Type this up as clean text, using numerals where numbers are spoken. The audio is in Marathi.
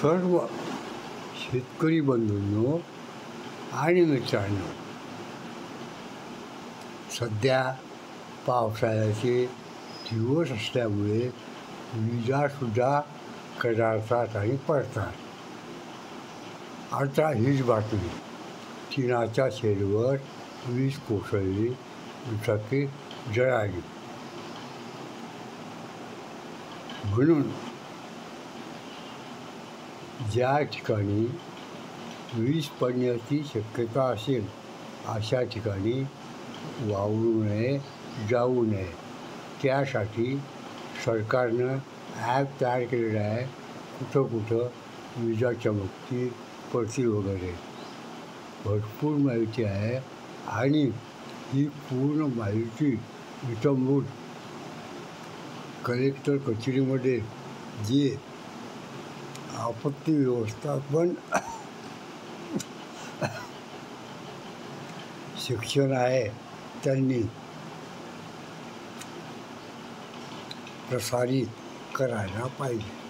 सर्व शेतकरी बंधूंनो आणि मित्रांनो, सध्या पावसाळ्याचे दिवस असल्यामुळे विजासुद्धा कडाडतात आणि पडतात. आता हीच बातमी, चीनाच्या शेडवर वीज कोसळली, दुचाकी जळाली. म्हणून ज्या ठिकाणी वीज पडण्याची शक्यता असेल अशा ठिकाणी वावरू नये, जाऊ नये. त्यासाठी सरकारनं ॲप तयार केलेलं आहे. कुठं कुठं विजा चमकतील, पडतील वगैरे भरपूर माहिती आहे. आणि ही पूर्ण माहिती इत्थंभूत कलेक्टर कचेरीमध्ये जे आपत्ती व्यवस्थापन शिक्षण आहे त्यांनी प्रसारित करायला पाहिजे.